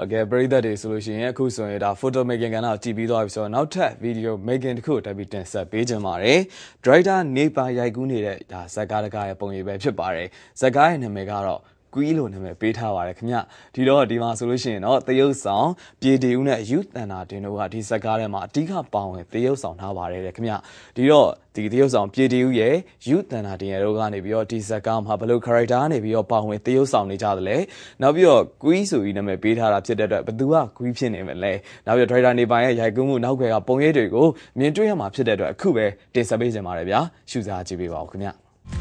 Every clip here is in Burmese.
Okay, brother solution အခုဆိုရင်ဒါ photo making ကဏ္ဍကြည့်ပြီးသွားပြီဆိုတော့နောက်ထပ် video making တခုတက်ပြီးတင်ဆက်ပေးကြပါတယ် director နေပါရိုက်ကူးနေတဲ့ဒါဇက်ကားတကားရဲ့ပုံရိပ်ပဲဖြစ်ပါတယ်ဇက်ကားရဲ့နာမည်ကတော့ကွီးလို့နာမည်ပေးထားပါတယ်ခင်ဗျဒီတော့ဒီမှာဆိုလို့ရှိရင်တော့တရုတ်ဆောင်ပြေတီဦးနဲ့ယူတန်တာတင်တို့ကဒီဇက်ကားထဲမှာအဓိကပါဝင်တရုတ်ဆောင်ထားပါတယ်ခင်ဗျဒီတော့ဒီတရုတ်ဆောင်ပြေတီဦးရဲ့ယူတန်တာတင်ရဲ့တို့ကနေပြီးတော့ဒီဇက်ကားမှာဘယ်လို character ကနေပြီးတော့ပါဝင်တရုတ်ဆောင်နေကြတယ်လဲနောက်ပြီးတော့ကွီးဆိုပြီးနာမည်ပေးထားတာဖြစ်တဲ့အတွက်ဘယ်သူကကွီးဖြစ်နေမလဲနောက်ပြီးတော့ director နေပိုင်ရဲ့ရိုက်ကူးမှုနောက်ွယ်ကပုံရိပ်တွေကိုမြင်တွေ့ရမှာဖြစ်တဲ့အတွက်အခုပဲတင်ဆက်ပေးကြပါတယ်ဗျာရှုစားကြည့်ပေးပါဦးခင်ဗျ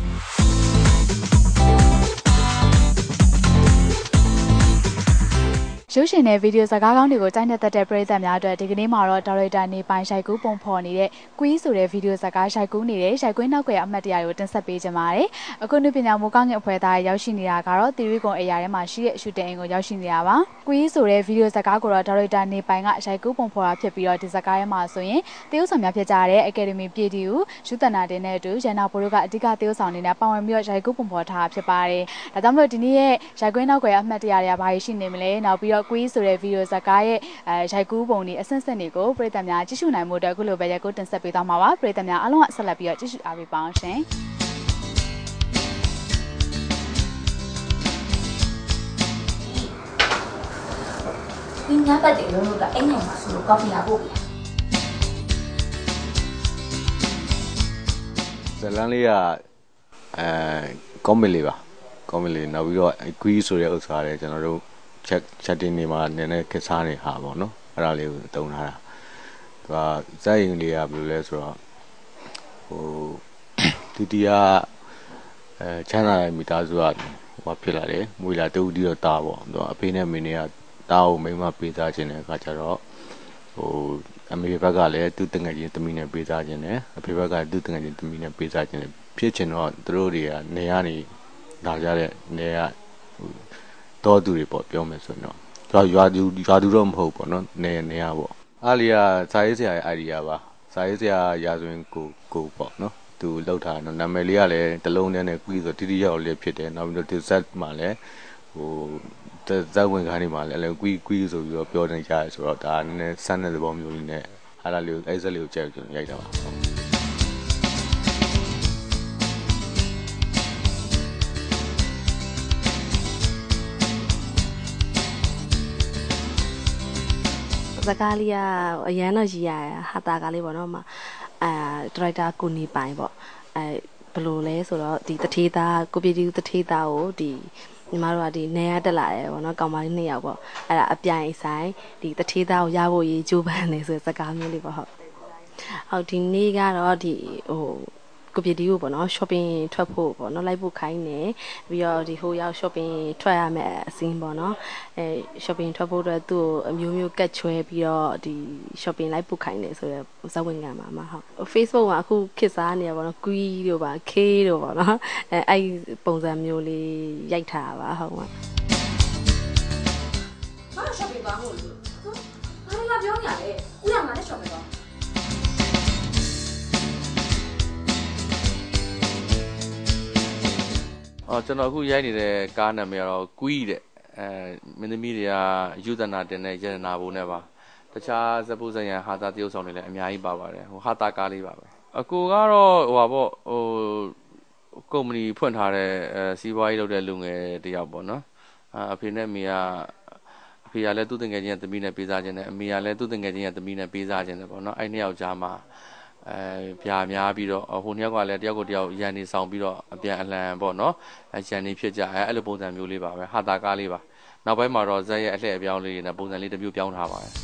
ရုပ်ရှင်နဲ့ဗီဒီယိုဇာတ်ကားကောင်းတွေကိုတိုင်းတဲ့တက်တဲ့ပရိသတ်များအတွက်ဒီကနေ့မှာတော့ဒါရိုက်တာနေပိုင်ရိုက်ကူးပုံဖော်နေတဲ့ကွီးဆိုတဲ့ဗီဒီယိုဇာတ်ကားရိုက်ကူးနေတဲ့ရိုက်ကွင်းနောက်ွယ်အမှတ်တရတွေကိုတင်ဆက်ပေးကြပါမယ်။အခုနှစ်ပညာမိုးကောင်းငယ်အဖွဲ့သားရောက်ရှိနေတာကတော့သီရိကွန်အေယာထဲမှာရှိတဲ့ရှူတင်အိမ်ကိုရောက်ရှိနေတာပါ။ကွီးဆိုတဲ့ဗီဒီယိုဇာတ်ကားကိုတော့ဒါရိုက်တာနေပိုင်ကရိုက်ကူးပုံဖော်တာဖြစ်ပြီးတော့ဒီဇာတ်ကားထဲမှာဆိုရင်တရုတ်ဆောင်များဖြစ်ကြတဲ့အကယ်ဒမီပြည်တီဦးယူတနာတင်နဲ့အတူရန်နာဘိုတို့ကအဓိကတရုတ်ဆောင်နေနဲ့ပါဝင်ပြီးတော့ရိုက်ကူးပုံဖော်ထားဖြစ်ပါတယ်။ဒါကြောင့်မလို့ဒီနေ့ရဲ့ရိုက်ကွင်းနောက်ွယ်အမှတ်တရတွေကဘာရှိနေမလဲနောက်ပြီးတော့ကွီးဆိုတဲ့ဗီဒီယိုဇာတ်ကားရဲ့ရိုက်ကူးပုံတွေအဆင့်ဆင့်တွေကိုပရိသတ်များကြည့်ရှုနိုင်မှုအတွက်အခုလိုပဲရိုက်ကူးတင်ဆက်ပေးသွားမှာပါပရိသတ်များအားလုံးကဆက်လက်ပြီးတော့ကြည့်ရှုအားပေးပါအောင်ရှင်ဒီညဘက်တွေလုံးလုံးကအိမ်နိုင်မှာဆိုလို့ကော်ဖီလာပို့ပြဇလန်လေးကကောမီလေးပါကောမီလေးနောက်ပြီးတော့ကွီးဆိုတဲ့ဥစ္စာတွေကျွန်တော်တို့ချက်တင်နေမှာနည်းနည်းခက်စားနေဟာပေါ့နော်အဲ့ဒါလေးကိုတုံထားတာသူကဇက်ရင်လေးကဘယ်လိုလဲဆိုတော့ဟိုတီကချမ်းသာတဲ့မိသားစုကဟိုဖြစ်လာတယ်မွေလာတူတီတော့တာပေါ့သူကအဖေနဲ့မင်းတွေကတာကိုမိမပေးစားခြင်းတဲ့အခါကျတော့ဟိုအမေဘက်ကလည်းသူ့တငယ်ချင်းသမီးနဲ့ပေးစားခြင်းနဲ့အဖေဘက်ကသူ့တငယ်ချင်းသမီးနဲ့ပေးစားခြင်းနဲ့ဖြစ်ချင်တော့သူတို့တွေကနေရနေလာကြတဲ့နေရတော်သူတွေပေါ့ပြောမယ်ဆိုတော့ရွာသူတော့မဟုတ်ပေါ့နော်နေရပေါ့အားလီကစာရေးဆရာရဲ့ idea ပါစာရေးဆရာရာဇဝင်ကိုပေါ့နော်သူလောက်ထားတော့နာမည်လေးကလည်းတလုံးနဲ့ကွီးဆိုတိတိကျကျလေးဖြစ်တယ်နောက်ပြီးတော့ဒီဇက်မှာလည်းဟိုဇက်ဝင်ကားနေမှာလည်းကွီးဆိုပြီးတော့ပြောနေကြရဲဆိုတော့ဒါနည်းနည်းဆန်းတဲ့သဘောမျိုးလေးနဲ့အားလာလေးအဲ့ဇက်လေးကိုကြိုက်ကျွန်တော်ရိုက်တာပါဇကားလေးကအရန်တော့ရည်ရဟာတာကားလေးပေါ့နော်မဒရိုက်တာကိုနေပိုင်ပေါ့ဘယ်လိုလဲဆိုတော့ဒီတထေးသားကိုပြည်သူတထေးသားကိုဒီညီမတို့ကဒီနေရတက်လာတယ်ပေါ့နော်ကောင်မလေး2ယောက်ပေါ့အဲ့ဒါအပြိုင်ဆိုင်ဒီတထေးသားကိုရဖို့ရေးကြိုးပမ်းနေဆိုဇကားမျိုးလေးပေါ့ဟုတ်ဒီနေ့ကတော့ဒီဟိုကိုပြည်တီကိုပေါ့နော် shopping ထွက်ဖို့ပေါ့နော်လိုက်ဖို့ခိုင်းနေပြီးတော့ဒီဟိုရောက် shopping ထွက်ရမယ်အစင်းပေါ့နော်shopping ထွက်ဖို့အတွက်သူ့ကိုအမျိုးမျိုးကတ်ချွဲပြီးတော့ဒီ shopping လိုက်ဖို့ခိုင်းနေဆိုတော့ဇဝင်ကမှာဟုတ် Facebook မှာအခုခေတ်စားနေရပေါ့နော် Queen တို့ပါ K တို့ပေါ့နော်အဲ့ပုံစံမျိုးလေးရိုက်ထားပါဟုတ်မှာဘာ shopping သွားဖို့လို့ဘာလဲပြောနေရလဲဦးရမှာနဲ့ shopping သွားကျွန်တော်အခုရိုက်နေတဲ့ကားနာမည်ကတော့ကွီးတဲ့မင်းသမီးတွေကယူသနာတင်တဲ့ရတနာဘုံနဲ့ပါတခြားဇပုဇယံဟာတာတရုပ်ဆောင်တွေလည်းအများကြီးပါပါတယ်ဟိုဟာတာကားလေးပါပဲအကူကတော့ဟိုပါပေါ့ဟိုကုမ္ပဏီဖွင့်ထားတဲ့စီးပွားရေးလုပ်တဲ့လူငယ်တယောက်ပေါ့နော်အဖေနဲ့အမေကအဖေကလည်းသူ့တငယ်ချင်းရဲ့သမီးနဲ့ပေးစားခြင်းနဲ့အမေကလည်းသူ့တငယ်ချင်းရဲ့သမီးနဲ့ပေးစားခြင်းနဲ့ပေါ့နော်အဲ့နှစ်ယောက်ကြားမှာပြာများပြီးတော့ဟိုနှစ်ယောက်ကလည်းတယောက်ကိုတယောက်ရန်နေဆောင်ပြီးတော့အပြန်အလှန်ပေါ့နော်ရန်နေဖြစ်ကြအဲ့လိုပုံစံမျိုးလေးပါပဲဟာတာကားလေးပါနောက်ပိုင်းမှာတော့ဇက်ရဲ့အလှည့်အပြောင်းလေးနဲ့ပုံစံလေးတစ်မျိုးပြောင်းထားပါတယ်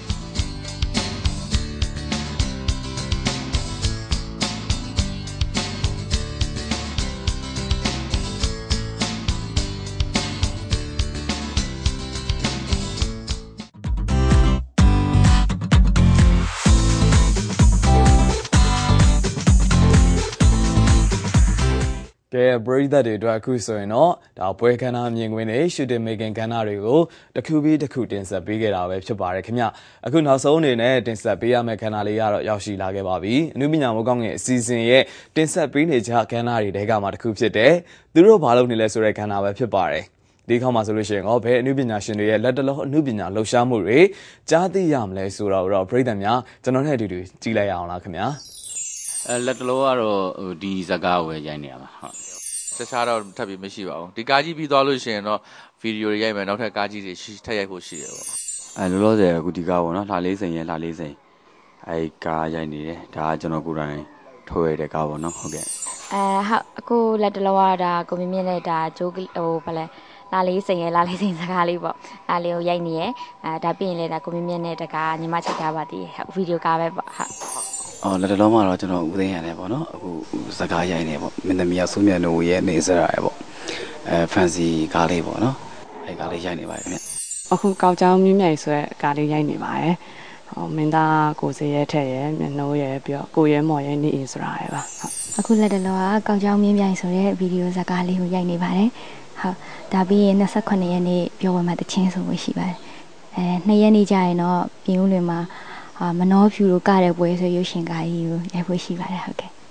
ကဲ brother တွေအတွက်အခုဆိုရင်တော့ဒါပွဲခန်းသားမြင်ကွင်းတွေ shooting making ကဏ္ဍတွေကိုတစ်ခုပြီးတစ်ခုတင်ဆက်ပေးခဲ့တာပဲဖြစ်ပါတယ်ခင်ဗျအခုနောက်ဆုံးအနေနဲ့တင်ဆက်ပေးရမယ့်ကဏ္ဍလေးကတော့ရောက်ရှိလာခဲ့ပါပြီအနုပညာမိုးကောင်းရဲ့အစီအစဉ်ရဲ့တင်ဆက်ပေးနေကြကဏ္ဍတွေတဲကမှတစ်ခုဖြစ်တဲ့သူတို့ဘာလုပ်နေလဲဆိုတဲ့ကဏ္ဍပဲဖြစ်ပါတယ် ဒီဒီခေါက်မှာဆိုလို့ရှိရင်ဘယ်အနုပညာရှင်တွေရဲ့လက်တလောအနုပညာလှူရှားမှုတွေကြားသိရမလဲဆိုတော့ပရိသတ်များကျွန်တော်နဲ့အတူတူကြည့်လိုက်ရအောင်လားခင်ဗျာလက်တလောကတော့ဒီဇကားကိုပဲရိုက်နေရမှာဟုတ်တခြားတော့ထပ်ပြီးမရှိပါဘူးဒီကားကြီးပြီးသွားလို့ရှိရင်တော့ဗီဒီယိုတွေရိုက်မယ်နောက်ထပ်ကားကြီးတွေထပ်ရိုက်ဖို့ရှိတယ်ပေါ့လောလောဆယ်အခုဒီကားပေါ့နော်လှလေးစိန်ရဲ့လှလေးစိန်ကားရိုက်နေတယ်ဒါကကျွန်တော်ကိုယ်တိုင်ထိုးရတဲ့ကားပေါ့နော်ဟုတ်ကဲ့ဟုတ်အခုလက်တလောကဒါကိုမြင့်နဲ့ဒါဂျိုးဘာလဲလာလေးစိန်ရဲ့လာလေးစိန်စကားလေးပေါ့လာလေးကိုရိုက်နေရဒါပြီးရင်လည်းဒါကိုမြင့်နဲ့တကားညီမချိတ်ထားပါသေးဟုတ်ဗီဒီယိုကားပဲပေါ့ဟုတ်လက်တလုံးမှာတော့ကျွန်တော်ဦးသိန်းရတယ်ပေါ့နော်အခုစကားရိုက်နေပေါ့မင်းသမီးကစိုးမြတ်နိုးရဲ့နေစရရပေါ့ဖန်စီကားလေးပေါ့နော်ကားလေးရိုက်နေပါတယ်ခင်ဗျအခုကောက်ကြောင်းမြင့်မြတ်ဆိုတဲ့ကားလေးရိုက်နေပါတယ်မင်းသားကိုစေရဲထက်ရဲမျက်နှိုးရဲပြီးတော့ကိုရဲမော်ရဲနေစရရပါအခုလက်တလောကကောက်ကြောင်းမြင့်မြတ်ဆိုတဲ့ဗီဒီယိုဇာကားလေးကိုရိုက်နေပါတယ်ဟုတ်ဒါပြီးရင်28ရက်နေ့ပြောဝင်မှာတချင်းဆိုလို့ရှိပါတယ်2ရက်နေ့ကျရင်တော့ပြင်ဦးလွင်မှာမနောဖြူတို့ကတဲ့ပွဲဆိုရုပ်ရှင်ကားကြီးကိုရိုက်ဖို့ရှိပါတယ်ဟုတ်ကဲ့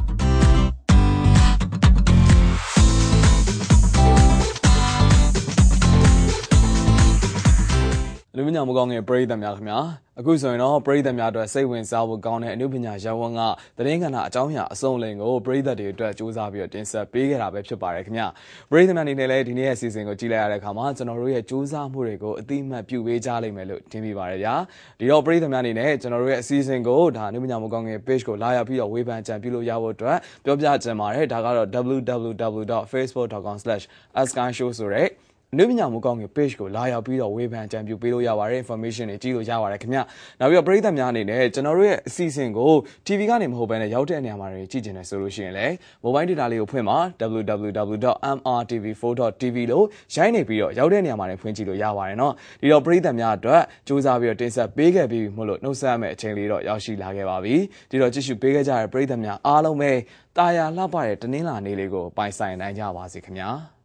လူမညာမကောင်းငယ်ပရိသတ်များခင်ဗျာအခုဆိုရင်တော့ပရိသတ်များအတွက်စိတ်ဝင်စားဖို့ကောင်းတဲ့အနုပညာရပ်ဝန်းကသတင်းကဏ္ဍအကြောင်းအရာအစုံလင်ကိုပရိသတ်တွေအတွက်စူးစမ်းပြီးတော့တင်ဆက်ပေးခဲ့တာပဲဖြစ်ပါတယ်ခင်ဗျာပရိသတ်များအနေနဲ့လည်းဒီနေ့ရဲ့အစီအစဉ်ကိုကြည့်လိုက်ရတဲ့အခါမှာကျွန်တော်တို့ရဲ့စူးစမ်းမှုတွေကိုအတိအမှတ်ပြုပေးကြလိမ့်မယ်လို့ထင်မိပါတယ်ဗျာဒီတော့ပရိသတ်များအနေနဲ့ကျွန်တော်တို့ရဲ့အစီအစဉ်ကိုဒါအနုပညာမကောင်းငယ် page ကိုလာရောက်ပြီးတော့ဝေဖန်ကြံပြုလို့ရဖို့အတွက်ပြောပြချင်ပါတယ်ဒါကတော့ www.facebook.com/askanShow ဆိုတဲ့နုပညာမကောင်းငယ် page ကိုလာရောက်ပြီးတော့ဝေဖန်ကြံပြုပေးလို့ရပါတယ် information တွေကြည့်လို့ရပါတယ်ခင်ဗျနောက်ပြီးတော့ပရိသတ်များအနေနဲ့ကျွန်တော်တို့ရဲ့အစီအစဉ်ကို TV ကနေမဟုတ်ဘဲနဲ့ရောက်တဲ့နေရာမှာတွေကြည့်ကျင်တယ်ဆိုလို့ရှိရင်လည်း mobile data လေးကိုဖွင့်ပါ www.mrtv4.tv လို့ရိုင်းနေပြီးတော့ရောက်တဲ့နေရာမှာတွေဖွင့်ကြည့်လို့ရပါတယ်เนาะဒီတော့ပရိသတ်များအတွက်စူးစမ်းပြီးတော့တင်ဆက်ပေးခဲ့ပြီးမို့လို့နှုတ်ဆက်ရမယ့်အချိန်လေးတော့ရောက်ရှိလာခဲ့ပါပြီဒီတော့ကြည့်ရှုပေးခဲ့ကြတဲ့ပရိသတ်များအားလုံးပဲတာယာလှပတဲ့တင်းနှင်းလာနေလေးကိုပိုင်ဆိုင်နိုင်ကြပါစေခင်ဗျာ